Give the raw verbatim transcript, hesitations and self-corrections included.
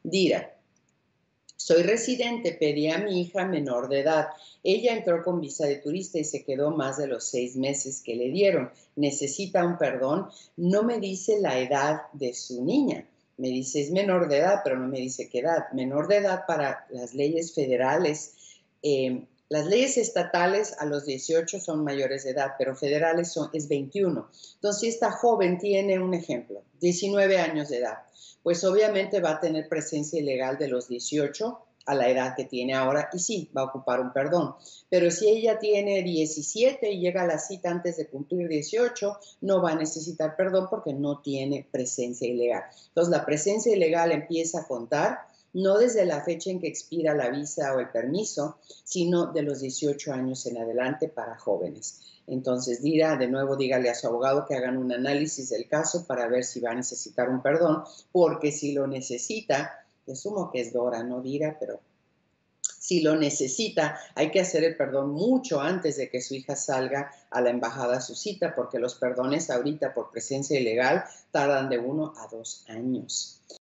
Dira, soy residente, pedí a mi hija menor de edad. Ella entró con visa de turista y se quedó más de los seis meses que le dieron. Necesita un perdón. No me dice la edad de su niña. Me dice es menor de edad, pero no me dice qué edad. Menor de edad para las leyes federales. Eh, las leyes estatales a los dieciocho son mayores de edad, pero federales son, es veintiuno. Entonces, si esta joven tiene un ejemplo, diecinueve años de edad, pues obviamente va a tener presencia ilegal de los dieciocho a la edad que tiene ahora y sí, va a ocupar un perdón. Pero si ella tiene diecisiete y llega a la cita antes de cumplir dieciocho, no va a necesitar perdón porque no tiene presencia ilegal. Entonces, la presencia ilegal empieza a contar no desde la fecha en que expira la visa o el permiso, sino de los dieciocho años en adelante para jóvenes. Entonces, Dira, de nuevo, dígale a su abogado que hagan un análisis del caso para ver si va a necesitar un perdón, porque si lo necesita, asumo que es Dora, no Dira, pero si lo necesita, hay que hacer el perdón mucho antes de que su hija salga a la embajada a su cita, porque los perdones ahorita por presencia ilegal tardan de uno a dos años.